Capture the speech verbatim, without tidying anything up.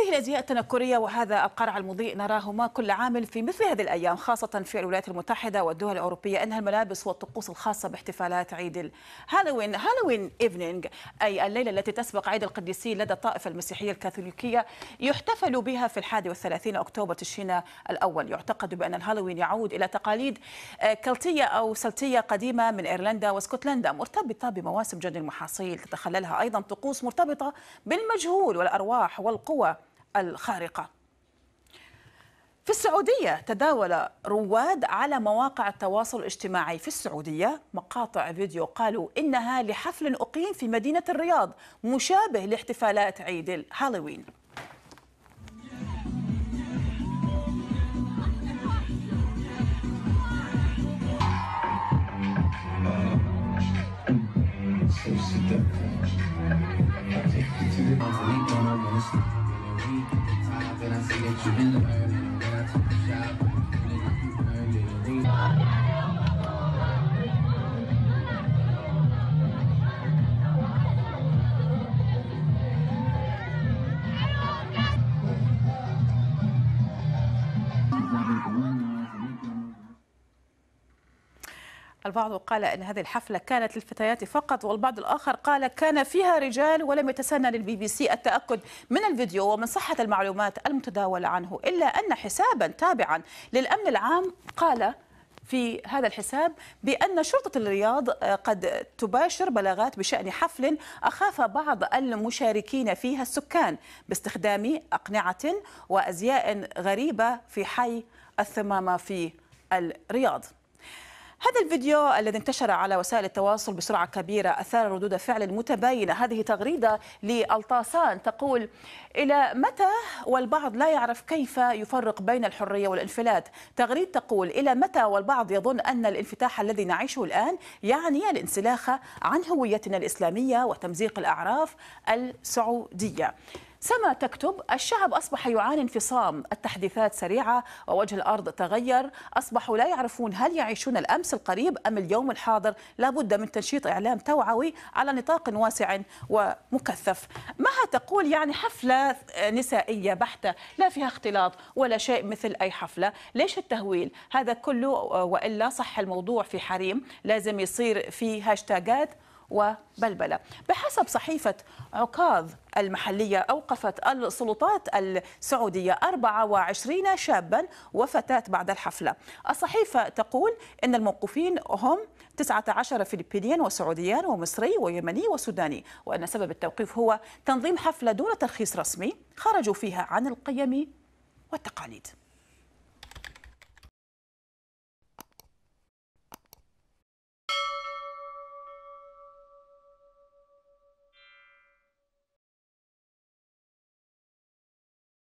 هذه الأزياء التنكرية وهذا القرع المضيء نراهما كل عام في مثل هذه الأيام، خاصة في الولايات المتحدة والدول الأوروبية، أنها الملابس والطقوس الخاصة باحتفالات عيد الهالوين. هالوين إيفنينج، أي الليلة التي تسبق عيد القديسين لدى الطائفة المسيحية الكاثوليكية، يحتفل بها في الحادي والثلاثين أكتوبر تشرين الأول. يعتقد بأن الهالوين يعود إلى تقاليد كلتية أو سلتية قديمة من إيرلندا واسكتلندا، مرتبطة بمواسم جني المحاصيل، تتخللها أيضا طقوس مرتبطة بالمجهول والأرواح والقوى الخارقة. في السعودية تداول رواد على مواقع التواصل الاجتماعي في السعودية مقاطع فيديو قالوا إنها لحفل أقيم في مدينة الرياض مشابه لاحتفالات عيد الهالوين. البعض قال أن هذه الحفلة كانت للفتيات فقط، والبعض الآخر قال كان فيها رجال، ولم يتسنى للبي بي سي التأكد من الفيديو ومن صحة المعلومات المتداولة عنه، إلا أن حسابا تابعا للأمن العام قال في هذا الحساب بأن شرطة الرياض قد تباشر بلاغات بشأن حفل أخاف بعض المشاركين فيها السكان باستخدام أقنعة وأزياء غريبة في حي الثمامة في الرياض. هذا الفيديو الذي انتشر على وسائل التواصل بسرعة كبيرة أثار ردود فعل متباينة. هذه تغريدة لألطاسان تقول: إلى متى والبعض لا يعرف كيف يفرق بين الحرية والانفلات. تغريدة تقول: إلى متى والبعض يظن أن الانفتاح الذي نعيشه الآن يعني الانسلاخ عن هويتنا الإسلامية وتمزيق الأعراف السعودية. سما تكتب: الشعب أصبح يعاني انفصام، التحديثات سريعة ووجه الأرض تغير، أصبحوا لا يعرفون هل يعيشون الأمس القريب أم اليوم الحاضر، لابد من تنشيط إعلام توعوي على نطاق واسع ومكثف. مها تقول: يعني حفلة نسائية بحتة لا فيها اختلاط ولا شيء مثل أي حفلة، ليش التهويل هذا كله؟ وإلا صح الموضوع في حريم، لازم يصير في هاشتاجات وبلبلة. بحسب صحيفة عكاظ المحلية، أوقفت السلطات السعودية أربعة وعشرين شابا وفتاة بعد الحفلة. الصحيفة تقول إن الموقوفين هم تسعة عشر فلبينيا وسعوديان ومصري ويمني وسوداني، وأن سبب التوقيف هو تنظيم حفلة دون ترخيص رسمي خرجوا فيها عن القيم والتقاليد.